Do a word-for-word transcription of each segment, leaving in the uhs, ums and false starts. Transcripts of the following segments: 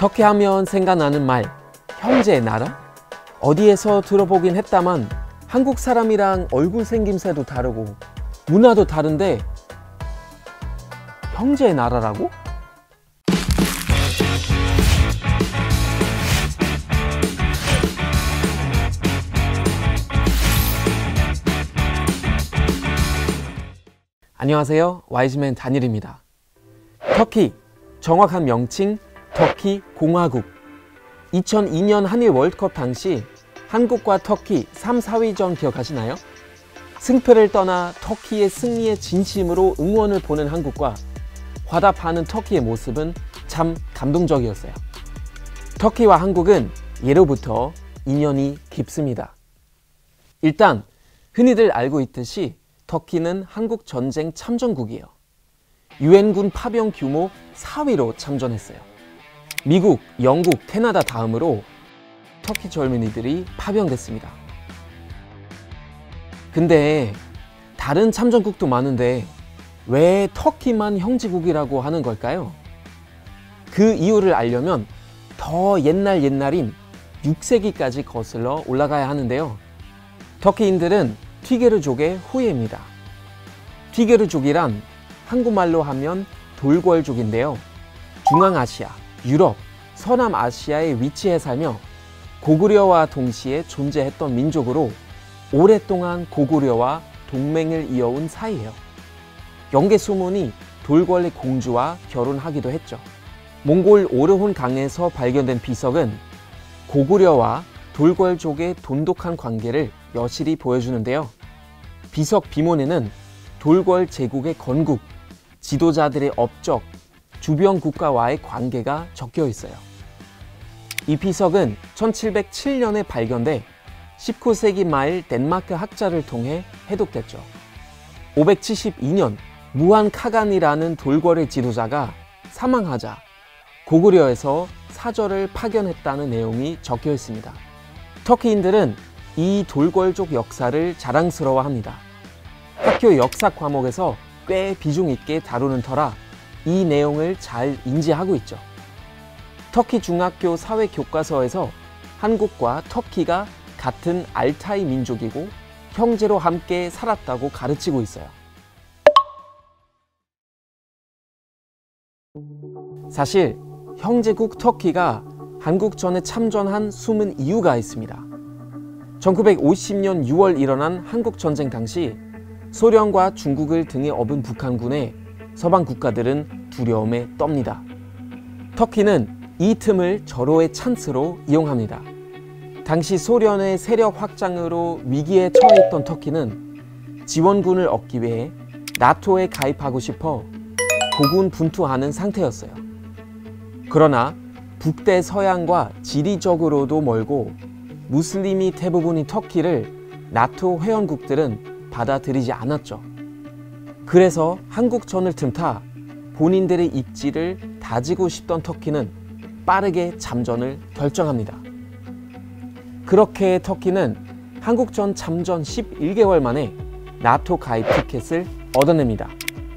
터키 하면 생각나는 말, 형제의 나라? 어디에서 들어보긴 했다만 한국 사람이랑 얼굴 생김새도 다르고 문화도 다른데 형제의 나라라고? 안녕하세요, 와이즈맨 다니엘입니다. 터키, 정확한 명칭 터키 공화국. 이천이 년 한일 월드컵 당시 한국과 터키 삼, 사 위전 기억하시나요? 승패를 떠나 터키의 승리에 진심으로 응원을 보는 한국과 화답하는 터키의 모습은 참 감동적이었어요. 터키와 한국은 예로부터 인연이 깊습니다. 일단 흔히들 알고 있듯이 터키는 한국 전쟁 참전국이에요. 유엔군 파병 규모 사 위로 참전했어요. 미국, 영국, 캐나다 다음으로 터키 젊은이들이 파병됐습니다. 근데 다른 참전국도 많은데 왜 터키만 형제국이라고 하는 걸까요? 그 이유를 알려면 더 옛날 옛날인 육 세기까지 거슬러 올라가야 하는데요. 터키인들은 튀게르족의 후예입니다. 튀게르족이란 한국말로 하면 돌궐족인데요. 중앙아시아, 유럽, 서남아시아에 위치해 살며 고구려와 동시에 존재했던 민족으로 오랫동안 고구려와 동맹을 이어온 사이예요. 영계 소문이 돌궐의 공주와 결혼하기도 했죠. 몽골 오르혼 강에서 발견된 비석은 고구려와 돌궐족의 돈독한 관계를 여실히 보여주는데요. 비석 비문에는 돌궐 제국의 건국, 지도자들의 업적, 주변 국가와의 관계가 적혀 있어요. 이 비석은 천칠백칠 년에 발견돼 십구 세기 말 덴마크 학자를 통해 해독됐죠. 오백칠십이 년 무한 카간이라는 돌궐의 지도자가 사망하자 고구려에서 사절을 파견했다는 내용이 적혀 있습니다. 터키인들은 이 돌궐족 역사를 자랑스러워합니다. 학교 역사 과목에서 꽤 비중 있게 다루는 터라 이 내용을 잘 인지하고 있죠. 터키 중학교 사회 교과서에서 한국과 터키가 같은 알타이 민족이고 형제로 함께 살았다고 가르치고 있어요. 사실 형제국 터키가 한국전에 참전한 숨은 이유가 있습니다. 천구백오십 년 유월 일어난 한국전쟁 당시 소련과 중국을 등에 업은 북한군에 서방 국가들은 두려움에 떱니다. 터키는 이 틈을 절호의 찬스로 이용합니다. 당시 소련의 세력 확장으로 위기에 처해 있던 터키는 지원군을 얻기 위해 나토에 가입하고 싶어 고군분투하는 상태였어요. 그러나 북대서양과 지리적으로도 멀고 무슬림이 대부분인 터키를 나토 회원국들은 받아들이지 않았죠. 그래서 한국전을 틈타 본인들의 입지를 다지고 싶던 터키는 빠르게 잠전을 결정합니다. 그렇게 터키는 한국전 참전 십일 개월 만에 나토 가입 티켓을 얻어냅니다.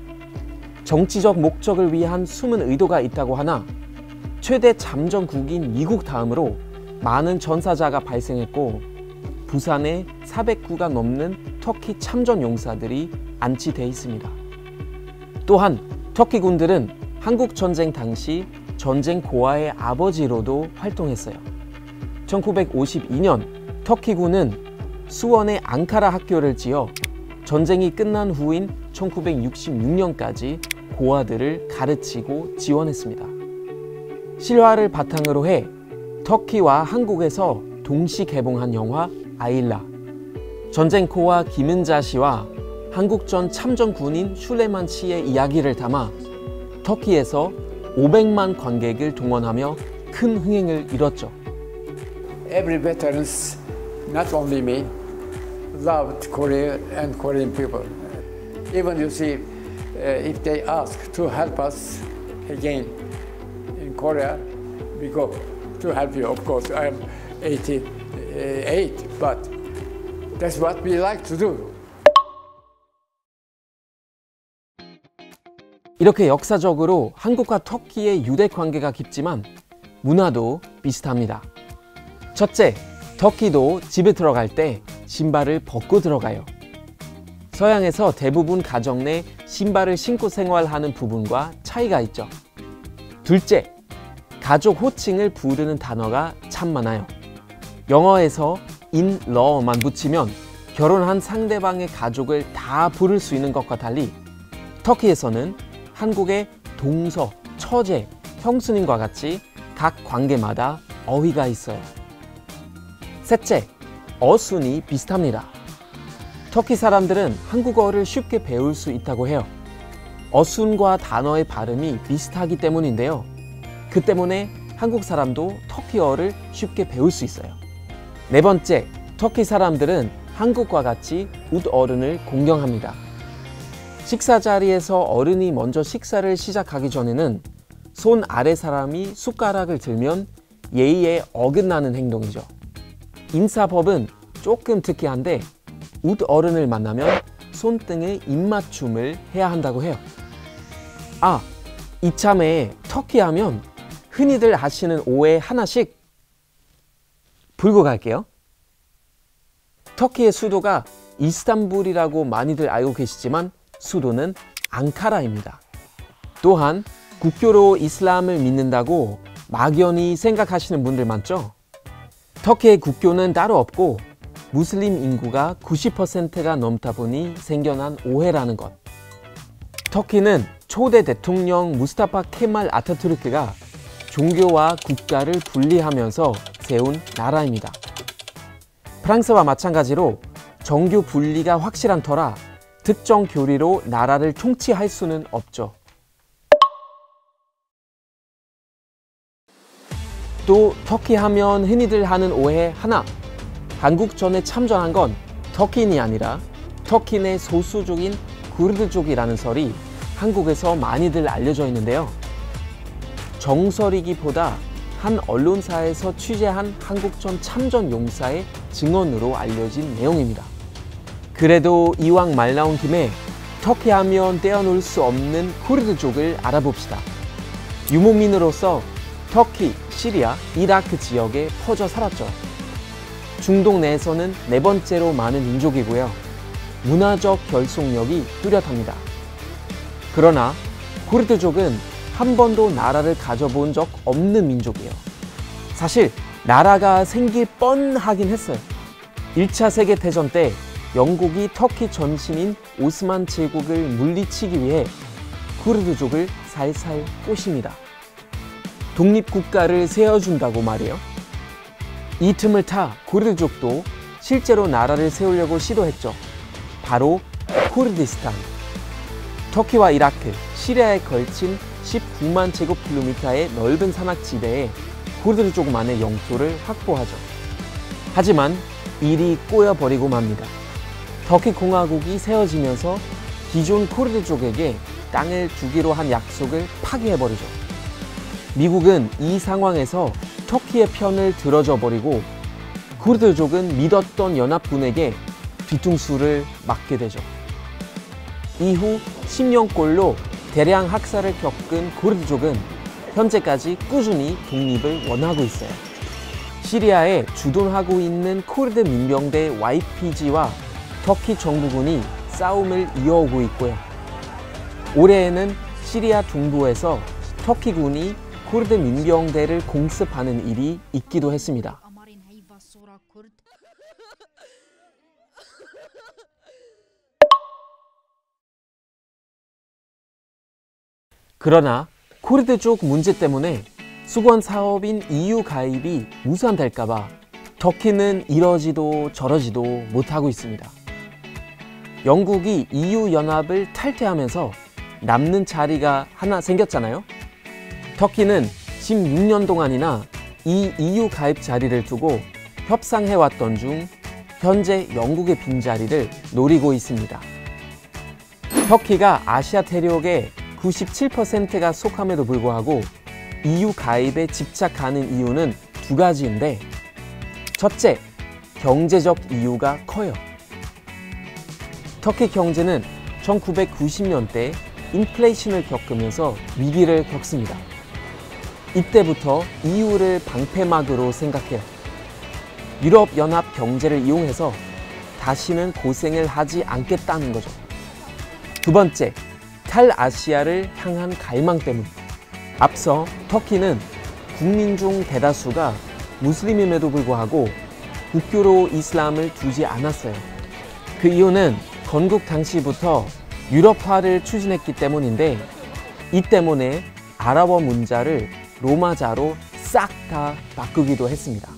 정치적 목적을 위한 숨은 의도가 있다고 하나 최대 잠전국인 미국 다음으로 많은 전사자가 발생했고 부산에 사백 구가 넘는 터키 참전 용사들이 안치돼 있습니다. 또한 터키 군들은 한국전쟁 당시 전쟁 고아의 아버지로도 활동했어요. 천구백오십이 년 터키군은 수원에 앙카라 학교를 지어 전쟁이 끝난 후인 천구백육십육 년까지 고아들을 가르치고 지원했습니다. 실화를 바탕으로 해 터키와 한국에서 동시 개봉한 영화 아일라, 전쟁 고아 김은자 씨와 한국전 참전 군인 슐레만 씨의 이야기를 담아 터키에서 오백만 관객을 동원하며 큰 흥행을 이뤘죠. Every veterans, not only me, loved Korea and Korean people. Even you see, uh, if they ask to help us again in Korea, we go to help you. Of course, I am eighty-eight, but that's what we like to do. 이렇게 역사적으로 한국과 터키의 유대 관계가 깊지만 문화도 비슷합니다. 첫째, 터키도 집에 들어갈 때 신발을 벗고 들어가요. 서양에서 대부분 가정 내 신발을 신고 생활하는 부분과 차이가 있죠. 둘째, 가족 호칭을 부르는 단어가 참 많아요. 영어에서 in law만 붙이면 결혼한 상대방의 가족을 다 부를 수 있는 것과 달리 터키에서는 한국의 동서, 처제, 형수님과 같이 각 관계마다 어휘가 있어요. 셋째, 어순이 비슷합니다. 터키 사람들은 한국어를 쉽게 배울 수 있다고 해요. 어순과 단어의 발음이 비슷하기 때문인데요. 그 때문에 한국 사람도 터키어를 쉽게 배울 수 있어요. 네 번째, 터키 사람들은 한국과 같이 웃 어른을 공경합니다. 식사 자리에서 어른이 먼저 식사를 시작하기 전에는 손 아래 사람이 숟가락을 들면 예의에 어긋나는 행동이죠. 인사법은 조금 특이한데 웃 어른을 만나면 손등에 입맞춤을 해야 한다고 해요. 아, 이참에 터키 하면 흔히들 하시는 오해 하나씩 풀고 갈게요. 터키의 수도가 이스탄불이라고 많이들 알고 계시지만 수도는 앙카라입니다. 또한 국교로 이슬람을 믿는다고 막연히 생각하시는 분들 많죠? 터키의 국교는 따로 없고 무슬림 인구가 구십 퍼센트가 넘다 보니 생겨난 오해라는 것. 터키는 초대 대통령 무스타파 케말 아타투르크가 종교와 국가를 분리하면서 세운 나라입니다. 프랑스와 마찬가지로 정교 분리가 확실한 터라 특정 교리로 나라를 통치할 수는 없죠. 또 터키 하면 흔히들 하는 오해 하나, 한국전에 참전한 건 터키인이 아니라 터키 내 소수족인 쿠르드족이라는 설이 한국에서 많이들 알려져 있는데요. 정설이기보다 한 언론사에서 취재한 한국전 참전 용사의 증언으로 알려진 내용입니다. 그래도 이왕 말 나온 김에 터키 하면 떼어놓을 수 없는 쿠르드족을 알아봅시다. 유목민으로서 터키, 시리아, 이라크 지역에 퍼져 살았죠. 중동 내에서는 네 번째로 많은 민족이고요. 문화적 결속력이 뚜렷합니다. 그러나 쿠르드족은 한 번도 나라를 가져본 적 없는 민족이에요. 사실 나라가 생길 뻔하긴 했어요. 일 차 세계대전 때 영국이 터키 전신인 오스만 제국을 물리치기 위해 쿠르드족을 살살 꼬십니다. 독립국가를 세워준다고 말이에요. 이 틈을 타 쿠르드족도 실제로 나라를 세우려고 시도했죠. 바로 쿠르디스탄. 터키와 이라크, 시리아에 걸친 십구만 제곱킬로미터의 넓은 산악지대에 쿠르드족만의 영토를 확보하죠. 하지만 일이 꼬여버리고 맙니다. 터키 공화국이 세워지면서 기존 쿠르드족에게 땅을 주기로 한 약속을 파기해버리죠. 미국은 이 상황에서 터키의 편을 들어줘 버리고 쿠르드족은 믿었던 연합군에게 뒤통수를 맞게 되죠. 이후 십 년꼴로 대량 학살을 겪은 쿠르드족은 현재까지 꾸준히 독립을 원하고 있어요. 시리아에 주둔하고 있는 쿠르드 민병대 와이피지와 터키 정부군이 싸움을 이어오고 있고요. 올해에는 시리아 중부에서 터키군이 쿠르드 민병대를 공습하는 일이 있기도 했습니다. 그러나 쿠르드족 문제 때문에 수건 사업인 이유 가입이 무산될까봐 터키는 이러지도 저러지도 못하고 있습니다. 영국이 이유 연합을 탈퇴하면서 남는 자리가 하나 생겼잖아요. 터키는 십육 년 동안이나 이 이유 가입 자리를 두고 협상해왔던 중 현재 영국의 빈자리를 노리고 있습니다. 터키가 아시아 대륙의 구십칠 퍼센트가 속함에도 불구하고 이유 가입에 집착하는 이유는 두 가지인데, 첫째, 경제적 이유가 커요. 터키 경제는 천구백구십 년대 인플레이션을 겪으면서 위기를 겪습니다. 이때부터 이유를 방패막으로 생각해요. 유럽연합 경제를 이용해서 다시는 고생을 하지 않겠다는 거죠. 두 번째, 탈아시아를 향한 갈망 때문. 앞서 터키는 국민 중 대다수가 무슬림임에도 불구하고 국교로 이슬람을 두지 않았어요. 그 이유는 건국 당시부터 유럽화를 추진했기 때문인데, 이 때문에 아랍어 문자를 로마자로 싹 다 바꾸기도 했습니다.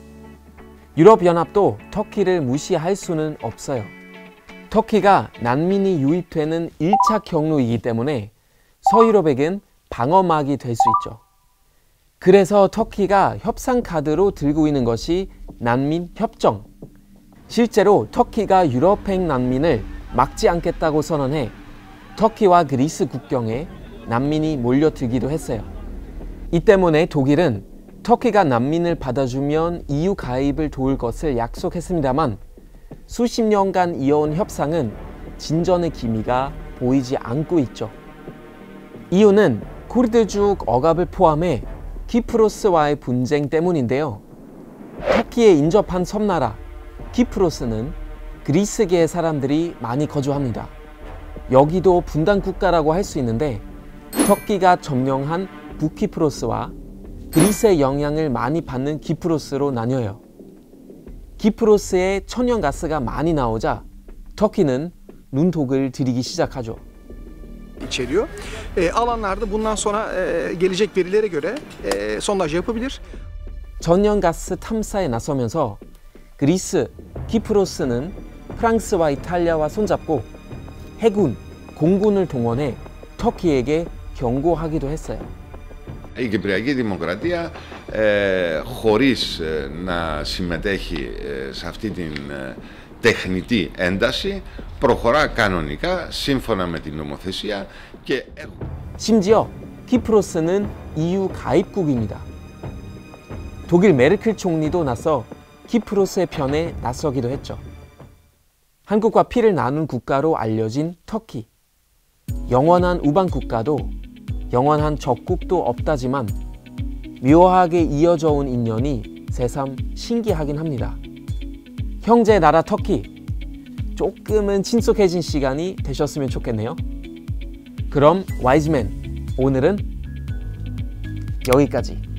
유럽연합도 터키를 무시할 수는 없어요. 터키가 난민이 유입되는 일 차 경로이기 때문에 서유럽에겐 방어막이 될 수 있죠. 그래서 터키가 협상 카드로 들고 있는 것이 난민 협정. 실제로 터키가 유럽행 난민을 막지 않겠다고 선언해 터키와 그리스 국경에 난민이 몰려들기도 했어요. 이 때문에 독일은 터키가 난민을 받아주면 이유 가입을 도울 것을 약속했습니다만 수십 년간 이어온 협상은 진전의 기미가 보이지 않고 있죠. 이유는 쿠르드족 억압을 포함해 키프로스와의 분쟁 때문인데요. 터키에 인접한 섬나라 키프로스는 그리스계의 사람들이 많이 거주합니다. 여기도 분단 국가라고 할 수 있는데 터키가 점령한 북키프로스와 그리스의 영향을 많이 받는 키프로스로 나뉘어요. 키프로스에 천연가스가 많이 나오자 터키는 눈독을 들이기 시작하죠. içeriyor. E, alanlarda bundan sonra e, gelecek verilere göre e, sondaj yapabilir. 천연가스 탐사에 나서면서 그리스, 키프로스는 프랑스와 이탈리아와 손잡고 해군, 공군을 동원해 터키에게 경고하기도 했어요. Η Κυπριακή Δημοκρατία, ε, χωρίς ε, να συμμετέχει ε, σε αυτή την ε, τεχνητή ένταση, προχωρά κανονικά σύμφωνα με την νομοθεσία και... 심지어 키프로스는 이유 가입국입니다. 독일 메르켈 총리도 나서 키프로스의 편에 나서기도 했죠. 한국과 피를 나눈 국가로 알려진 터키. 영원한 우방 국가도 영원한 적국도 없다지만 묘하게 이어져 온 인연이 새삼 신기하긴 합니다. 형제 나라 터키, 조금은 친숙해진 시간이 되셨으면 좋겠네요. 그럼 와이즈맨, 오늘은 여기까지.